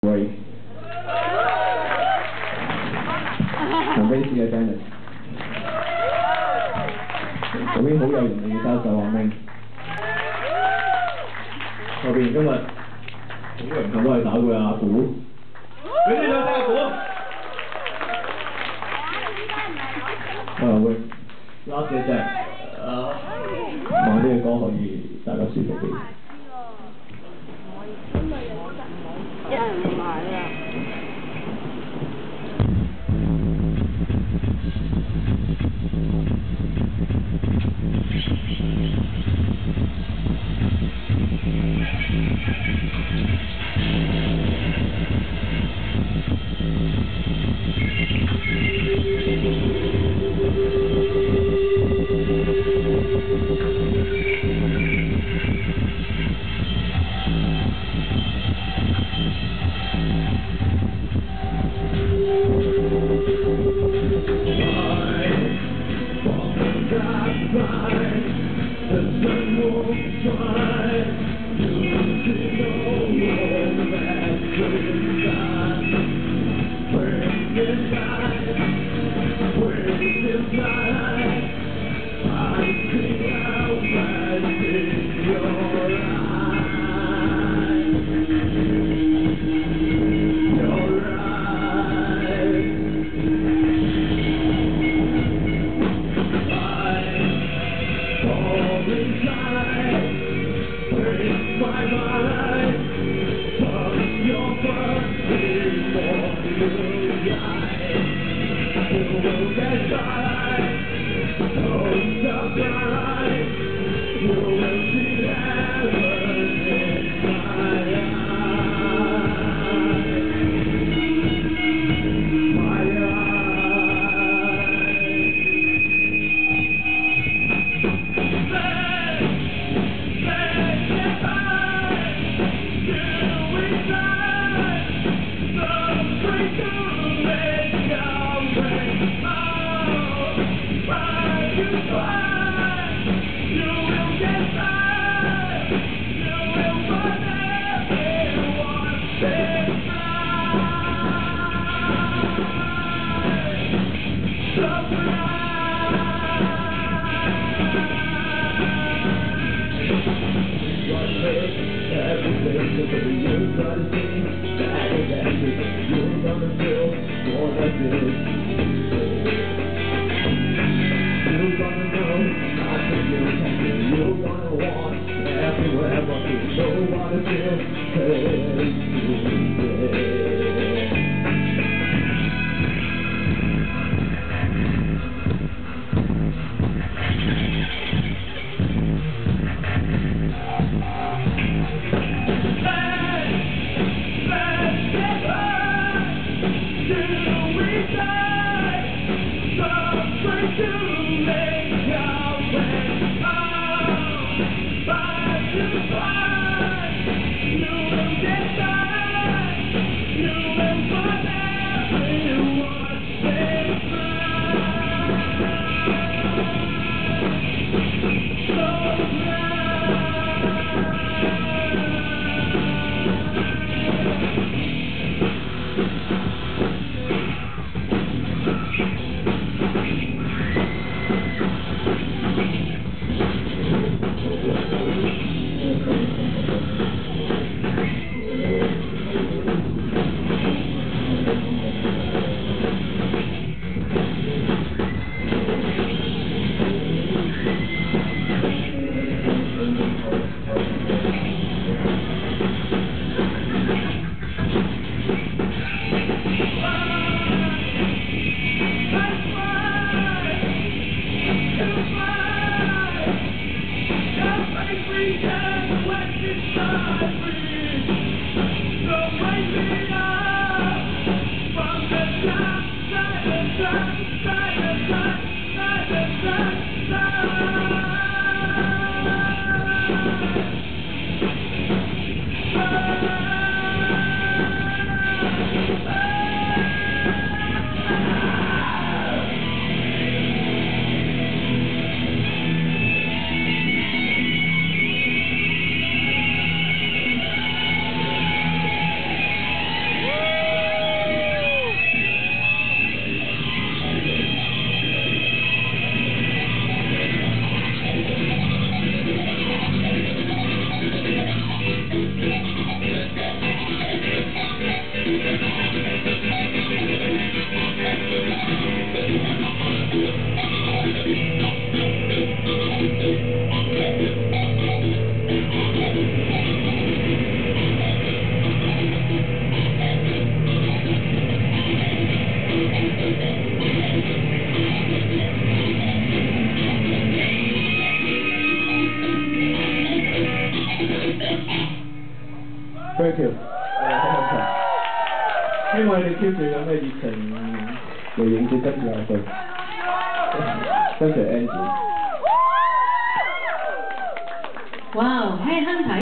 break.同 Base 嘅 Dennis， 嗰邊好有型嘅教授阿明，後邊今日好榮幸都係打過阿古，俾啲掌聲阿古。喂 ，last 嘅啫，慢啲嘅歌可以大家舒服啲。 一人唔買啊！ Thank you，希望你哋 keep 住咁嘅熱情嚟迎接今次亞運。多謝 Angie。 哇，輕輕睇。